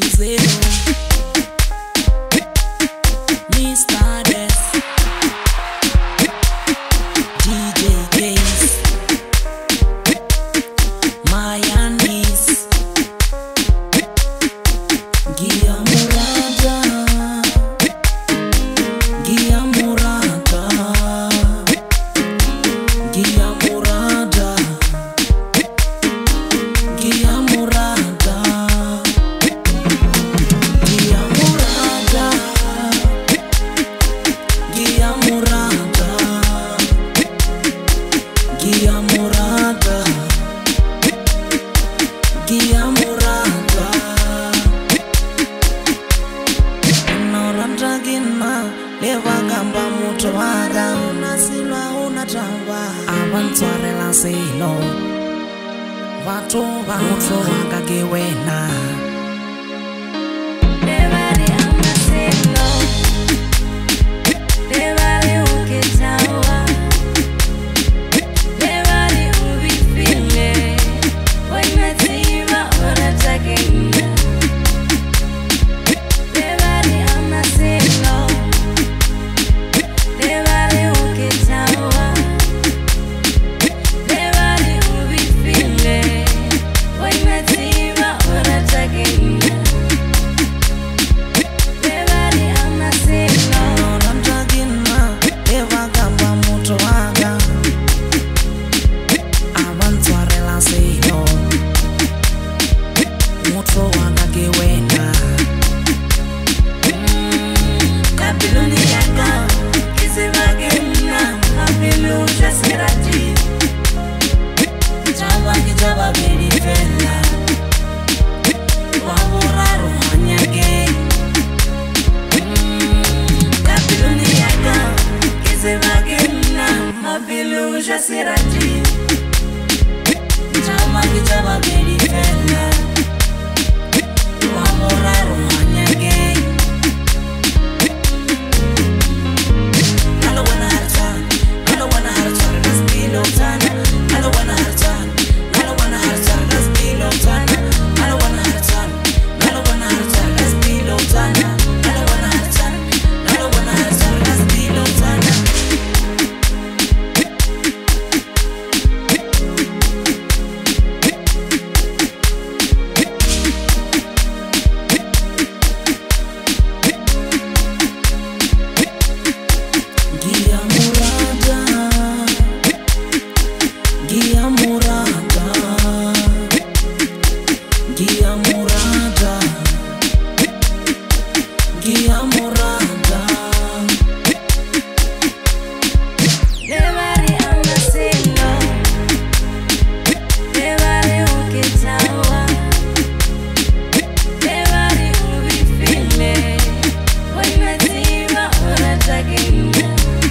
Mayandis, Kea Morata, Kea Morata, Kea Morata, Kea Morata, Kea Morata, Kea Morata, Kea Morata. Kea Morata, unoranda gina leva gamba muto waga unasilwa unatamba abantwarela silo watu wa muto waga gewena Devali amasilo Devali uketawa Devali ubifile Waimetiva unatagenya Devali amasilo Devali uketawa Devali ubifile Waimetiva unatagenya Devali amasilo unoranda gina leva gamba muto waga abantwarela silo muto waga gewena Kabiluni yaka Kizivagena Mabilu jasirati Java kijava beri fella Waburaru hanyage Kabiluni yaka Kizivagena Mabilu jasirati Java kijava beri fella Waburaru hanyage I don't wanna have time, I don't wanna have time, let's be no time. I don't wanna have time, I don't wanna have time, let's be no time. I don't wanna have time, I don't wanna have time, let's be no time. I don't wanna have time, I don't wanna have time, let's be no time. Kea Morata, Kea Morata, Kea Morata, Kea Morata. Devali amasilo Devali uketawa Devali ubifile Waimetiva unatagenya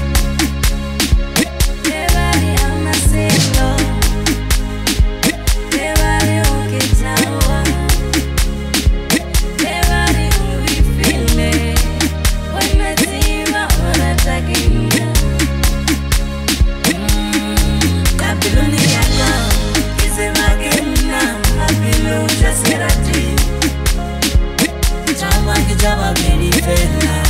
Devali amasilo Devali uketawa Devali ubifile Waimetiva unatagenya Kabiluni yaka, Kizivagena Mabilu jasirati Java kijava beri fella